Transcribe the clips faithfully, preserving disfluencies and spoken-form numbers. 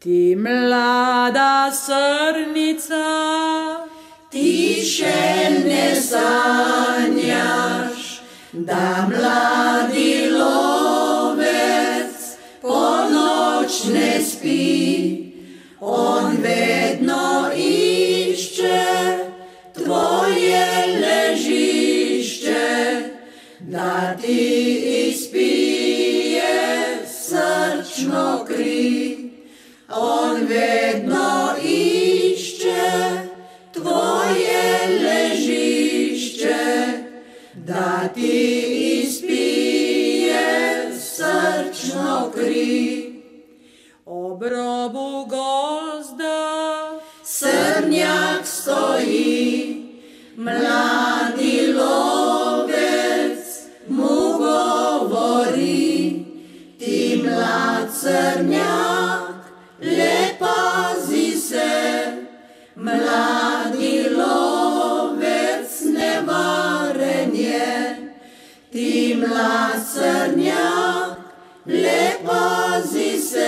Ti mlada srnica, ti še ne sanjaš, da mladi lovec ponoč ne spi. On vedno išče tvoje ležišče, da ti izpije srčno kri. On vedno išče tvoje ležišče, da ti izpije srčno kri. Ob robu gozda srnjak stoji, mladi lovec mu govori: ti mlad srnjak, le pazi se, mladi lovec nevaren je. Ti mlad srnjak, le pazi se,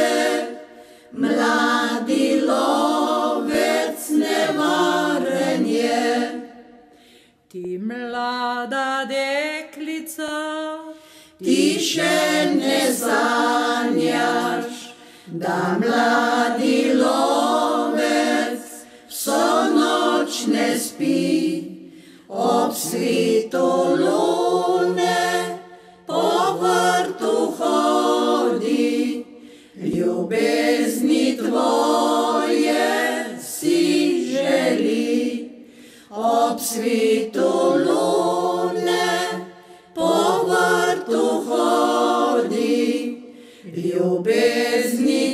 mladi lovec nevaren je. Ti mlada deklica, ti še ne sanjaš, da mladi lovec vso noč ne spi. Ob svitu lune po vrtu hodi, ljubezni tvoje si želi. Ob svitu lune po vrtu hodi, ljubezni